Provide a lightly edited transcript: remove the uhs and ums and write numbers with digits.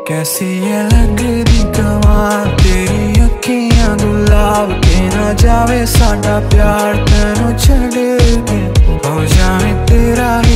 कैसी ये लगदी कमाल तेरी अखियां गुलाब के ना जावे साडा प्यार तेनू छड़ के हो जावे तेरा